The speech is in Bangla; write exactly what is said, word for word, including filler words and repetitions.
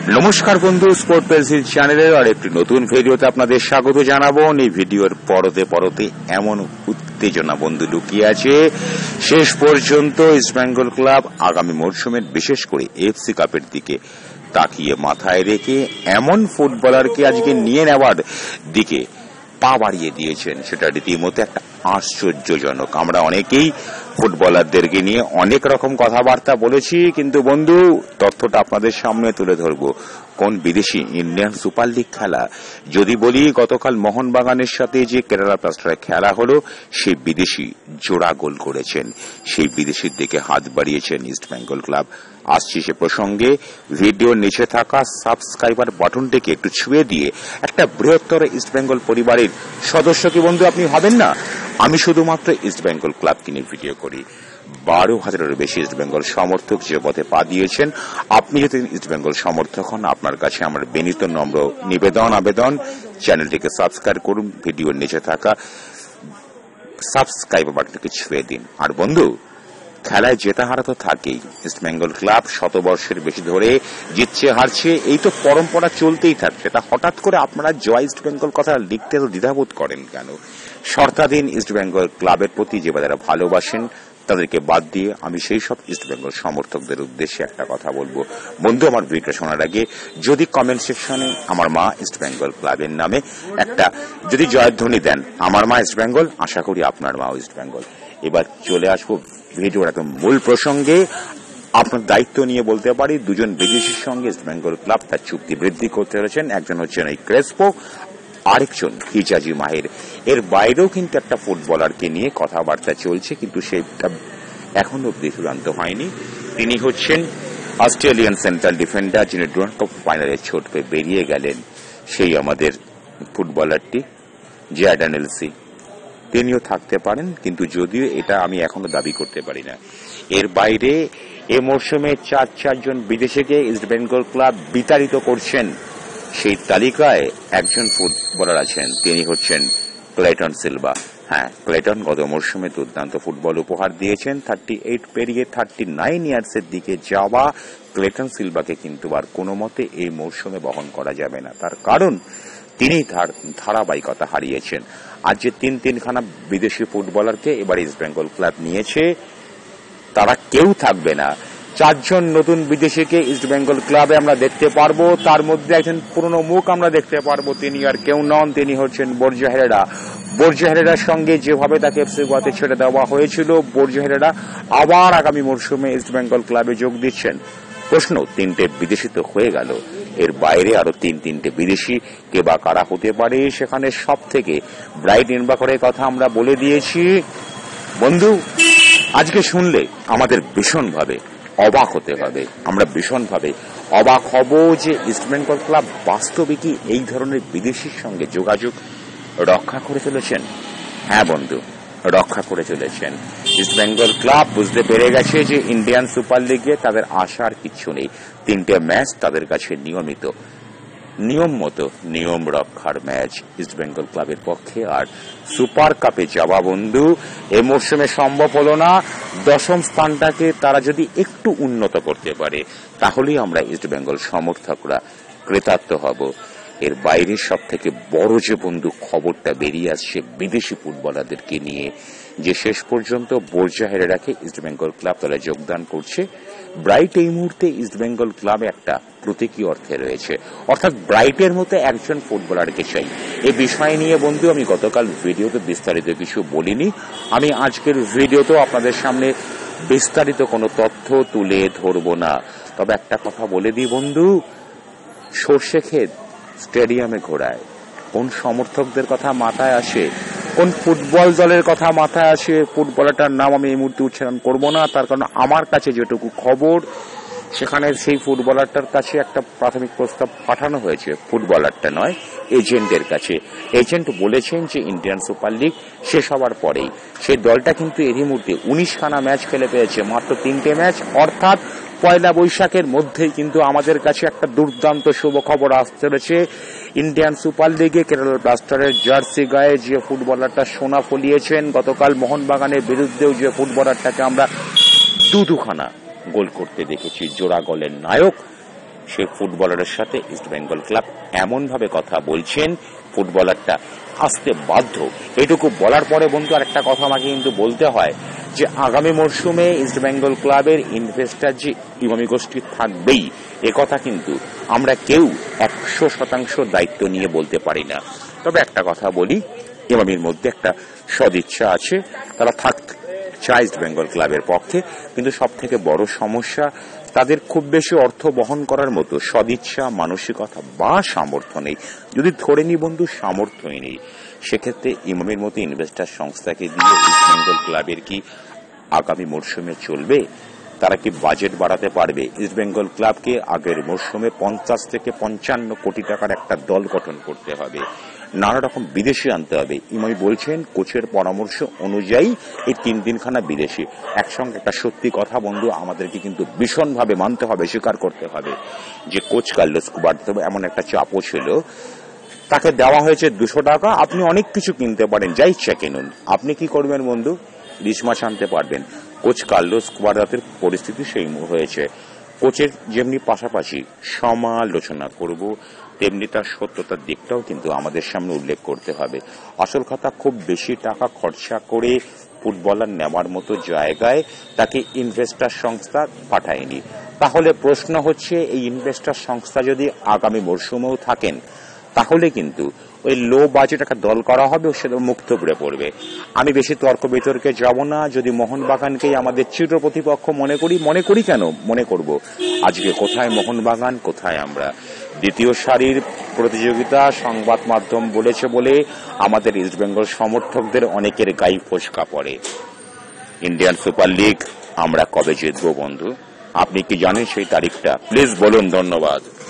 নমস্কার বন্ধু, স্পোর্ট পেন্সিল চ্যানেলের আর একটি নতুন ভিডিওতে আপনাদের স্বাগত জানাবো। এই ভিডিওর পরতে পরতে এমন উত্তেজনা বন্ধু লুকিয়ে আছে, শেষ পর্যন্ত ইস্ট বেঙ্গল ক্লাব আগামী মরশুমের বিশেষ করে এফসি কাপের দিকে তাকিয়ে মাথায় রেখে এমন ফুটবলারকে আজকে নিয়ে নেওয়ার দিকে পা বাড়িয়ে দিয়েছেন, সেটা রীতিমতো একটা আশ্চর্যজনক। আমরা অনেকেই ফুটবলারদেরকে নিয়ে অনেক রকম কথাবার্তা বলেছি, কিন্তু বন্ধু তথ্যটা আপনাদের সামনে তুলে ধরবো। কোন বিদেশি ইন্ডিয়ান সুপার লিগ খেলা যদি বলি, গতকাল মোহনবাগানের সাথে যে কেরালা ব্লাস্টারের খেলা হলো, সেই বিদেশি জোড়া গোল করেছেন। সেই বিদেশির দিকে হাত বাড়িয়েছেন ইস্ট বেঙ্গল ক্লাব। আসছি সে প্রসঙ্গে। ভিডিওর নিচে থাকা সাবস্ক্রাইবার বাটনটিকে একটু ছুঁয়ে দিয়ে একটা বৃহত্তর ইস্ট বেঙ্গল পরিবারের সদস্য কি বন্ধু আপনি হবেন না? আমি শুধুমাত্র ইস্ট বেঙ্গল ক্লাবকে নিয়ে ভিডিও করি। বারো হাজারের বেশি ইস্ট বেঙ্গল সমর্থক যে পথে পা দিয়েছেন, আপনি যদি ইস্ট বেঙ্গল সমর্থক হন, আপনার কাছে আমার বিনীত নম্র নিবেদন আবেদন, চ্যানেলটিকে সাবস্ক্রাইব করুন, ভিডিওর নিচে থাকা সাবস্ক্রাইবার বাটনটিকে ছুঁয়ে দিন। আর বন্ধু, খেলায় জেতা হারা তো থাকেই। ইস্ট বেঙ্গল ক্লাব শতবর্ষের বেশি ধরে জিতছে হারছে, এই তো পরম্পরা চলতেই থাকছে। তা হঠাৎ করে আপনারা জয় ইস্ট বেঙ্গল কথা লিখতে তো দ্বিধাবোধ করেন কেন? শর্তাধীন ইস্ট বেঙ্গল ক্লাবের প্রতি যে যারা ভালোবাসেন তাদেরকে বাদ দিয়ে আমি সেই সব ইস্ট বেঙ্গল সমর্থকদের উদ্দেশ্যে একটা কথা বলবো। বন্ধু, আমার ভিডিওটা শোনার আগে যদি কমেন্ট সেকশনে আমার মা ইস্ট বেঙ্গল ক্লাবের নামে একটা যদি জয়ধ্বনি দেন, আমার মা ইস্ট বেঙ্গল, আশা করি আপনার মা ইস্ট বেঙ্গল। এবার চলে আসবো ভিডিওর একদম মূল প্রসঙ্গে। আপনার দায়িত্ব নিয়ে বলতে পারি, দুজন বিদেশির সঙ্গে ইস্ট বেঙ্গল ক্লাব তার চুক্তি বৃদ্ধি করতে চলেছেন। একজন হচ্ছেন এই ক্রেসপো, আরেকজন হিজাজি মাহির। এর বাইরেও কিন্তু একটা ফুটবলারকে নিয়ে কথাবার্তা চলছে, কিন্তু সেটা এখনো অব্দি চূড়ান্ত হয়নি। তিনি হচ্ছেন অস্ট্রেলিয়ান সেন্ট্রাল ডিফেন্ডার, যিনি ডুরান্ড কাপ ফাইনালে ছোট পেয়ে বেরিয়ে গেলেন, সেই আমাদের ফুটবলারটি জ্যাডন এলসি। তিনিও থাকতে পারেন, কিন্তু যদিও এটা আমি এখনো দাবি করতে পারি না। এর বাইরে এ মরশুমে চার চারজন বিদেশিকে ইস্ট বেঙ্গল ক্লাব বিতাড়িত করছেন। সেই তালিকায় একজন ফুটবলার আছেন, তিনি হচ্ছেন ক্লেটন সিলভা। হ্যাঁ, ক্লেটন গত মরশুমে দুর্দান্ত ফুটবল উপহার দিয়েছেন। থার্টি এইট পেরিয়ে থার্টি নাইন ইয়ার্সের দিকে যাওয়া ক্লেটন সিলভাকে কিন্তু আর কোনো মতে এই মরশুমে বহন করা যাবে না। তার কারণ তিনি তার ধারাবাহিকতা হারিয়েছেন। আজ যে তিন তিনখানা বিদেশি ফুটবলারকে এবার ইস্ট বেঙ্গল ক্লাব নিয়েছে, তারা কেউ থাকবে না। চারজন নতুন বিদেশিকে ইস্ট বেঙ্গল ক্লাবে আমরা দেখতে পারবো। তার মধ্যে একজন পুরনো মুখ আমরা দেখতে পারবো, তিনি আর কেউ নন, তিনি হচ্ছেন বর্জা হেরেরা। বর্জা হেরেরার সঙ্গে যেভাবে তাকে এফসি গোয়াতে ছেড়ে দেওয়া হয়েছিল, বর্জা হেরেরা আবার আগামী মরশুমে ইস্ট বেঙ্গল ক্লাবে যোগ দিচ্ছেন। প্রশ্ন, তিনটে বিদেশি তো হয়ে গেল, এর বাইরে আরো তিন তিনটে বিদেশি কে বা কারা হতে পারে? সেখানে সব থেকে ব্রাইট ইনবাকরের কথা আমরা বলে দিয়েছি। বন্ধু, আজকে শুনলে আমাদের ভীষণভাবে অবাক হতে হবে। আমরা ভীষণভাবে অবাক হব যে ইস্ট বেঙ্গল ক্লাব বাস্তবে কি এই ধরনের বিদেশির সঙ্গে যোগাযোগ রক্ষা করে চলেছেন। হ্যাঁ বন্ধু, রক্ষা করে চলেছেন। ইস্ট বেঙ্গল ক্লাব বুঝতে পেরে গেছে যে ইন্ডিয়ান সুপার লিগে তাদের আশার কিচ্ছু নেই। তিনটে ম্যাচ তাদের কাছে নিয়মিত নিয়ম মতো নিয়ম রক্ষার ম্যাচ ইস্ট বেঙ্গল ক্লাবের পক্ষে। আর সুপার কাপে যাওয়া বন্ধু এ মরশুমে সম্ভব হলো না। দশম স্থানটাকে তারা যদি একটু উন্নত করতে পারে, তাহলেই আমরা ইস্ট বেঙ্গল সমর্থকরা কৃতার্থ হব। এর বাইরে সব থেকে বড় যে বন্ধু খবরটা বেরিয়ে আসছে বিদেশি ফুটবলারদেরকে নিয়ে, যে শেষ পর্যন্ত বর্জা হেরেরাকে ইস্ট বেঙ্গল ক্লাব তারা যোগদান করছে। ব্রাইট এই মুহূর্তে ইস্ট বেঙ্গল ক্লাবে একটা প্রতীকী অর্থে রয়েছে, অর্থাৎ ব্রাইটের মতো একজন ফুটবলারকে চাই। এই বিষয় নিয়ে বন্ধু আমি গতকাল ভিডিওতে বিস্তারিত কিছু বলিনি। আমি আজকের ভিডিওতেও আপনাদের সামনে বিস্তারিত কোনো তথ্য তুলে ধরব না। তবে একটা কথা বলে দিই বন্ধু, সর্ষে ক্ষেত স্টেডিয়ামে ঘোরায়। কোন সমর্থকদের কথা মাথায় আসে, কোন ফুটবল দলের কথা মাথায় আসে, ফুটবলারটার নাম আমি এই মুহূর্তে উচ্চারণ করবো না। তার কারণ আমার কাছে যেটুকু খবর, সেখানে সেই ফুটবলারটার কাছে একটা প্রাথমিক প্রস্তাব পাঠানো হয়েছে। ফুটবলারটা নয়, এজেন্টের কাছে। এজেন্ট বলেছেন যে ইন্ডিয়ান সুপার লিগ শেষ হওয়ার পরেই সেই দলটা কিন্তু এরই মুহূর্তে উনিশ খানা ম্যাচ খেলে পেয়েছে, মাত্র তিনটে ম্যাচ। অর্থাৎ পয়লা বৈশাখের মধ্যেই কিন্তু আমাদের কাছে একটা দুর্দান্ত শুভ খবর আসতে চলেছে। ইন্ডিয়ান সুপার লিগে কেরালা ব্লাস্টারের জার্সি গায়ে যে ফুটবলারটা সোনা ফলিয়েছেন, গতকাল মোহনবাগানের বিরুদ্ধেও যে ফুটবলারটাকে আমরা দু দুখানা গোল করতে দেখেছি, জোড়া গোলের নায়ক সেই ফুটবলারের সাথে ইস্ট বেঙ্গল ক্লাব এমন ভাবে কথা বলছেন, ফুটবলারটা আসতে বাধ্য। এটুকু বলার পরে বন্ধু আর একটা কথা আমাকে কিন্তু বলতে হয় যে আগামী মরশুমে ইস্ট বেঙ্গল ক্লাবের ইনভেস্টার যে ইমামি গোষ্ঠী থাকবেই, এ কথা কিন্তু আমরা কেউ একশো শতাংশ দায়িত্ব নিয়ে বলতে পারি না। তবে একটা কথা বলি, ইমামির মধ্যে একটা সদিচ্ছা আছে, তারা থাক চায় ইস্ট বেঙ্গল ক্লাবের পক্ষে, কিন্তু সব থেকে বড় সমস্যা তাদের খুব বেশি অর্থ বহন করার মতো সদিচ্ছা, মানসিকতা বা সামর্থ্য নেই। যদি ধরে নি বন্ধু সামর্থ্যই নেই, সেক্ষেত্রে ইমামের মতো ইনভেস্টার সংস্থাকে দিয়ে ইস্ট বেঙ্গল ক্লাবের কি আগামী মরশুমে চলবে? তারা কি বাজেট বাড়াতে পারবে? ইস্ট বেঙ্গল ক্লাবকে আগের মরশুমে পঞ্চাশ থেকে পঞ্চান্ন কোটি টাকার একটা দল গঠন করতে হবে, নানা রকম বিদেশি আনতে হবে। ইমামি বলছেন কোচের পরামর্শ অনুযায়ী এই তিন দিনখানা বিদেশি। একসঙ্গে একটা সত্যি কথা বন্ধু আমাদেরকে কিন্তু ভীষণভাবে মানতে হবে, স্বীকার করতে হবে যে কোচ কার্লোস কুবার্তো এমন একটা চাপও ছিল, তাকে দেওয়া হয়েছে দুশো টাকা, আপনি অনেক কিছু কিনতে পারেন, যা ইচ্ছা কিনুন। আপনি কি করবেন বন্ধু? ইলিশ মাছ আনতে পারবেন। কোচ কার্লোস কুবার্তোর পরিস্থিতি সেই হয়েছে। কোচের যেমনি পাশাপাশি সমালোচনা করব, তেমনি তার সত্যতার দিকটাও কিন্তু আমাদের সামনে উল্লেখ করতে হবে। আসল কথা, খুব বেশি টাকা খরচা করে ফুটবলার নেওয়ার মতো জায়গায় তাকে ইনভেস্টার সংস্থা পাঠায়নি। তাহলে প্রশ্ন হচ্ছে, এই ইনভেস্টার সংস্থা যদি আগামী মরশুমেও থাকেন, তাহলে কিন্তু ওই লো বাজেট একটা দল করা হবে, সেটা মুক্ত করে পড়বে। আমি বেশি তর্ক বিতর্কে যাব না। যদি মোহনবাগানকেই আমাদের চির প্রতিপক্ষ মনে করি, মনে করি কেন মনে করব, আজকে কোথায় মোহনবাগান, কোথায় আমরা? দ্বিতীয় সারির প্রতিযোগিতা সংবাদ মাধ্যম বলেছে বলে আমাদের ইস্ট বেঙ্গল সমর্থকদের অনেকের গায়ে ফোসকা পড়ে। ইন্ডিয়ান সুপার লিগ আমরা কবে জিতবো বন্ধু? আপনি কি জানেন সেই তারিখটা? প্লিজ বলুন। ধন্যবাদ।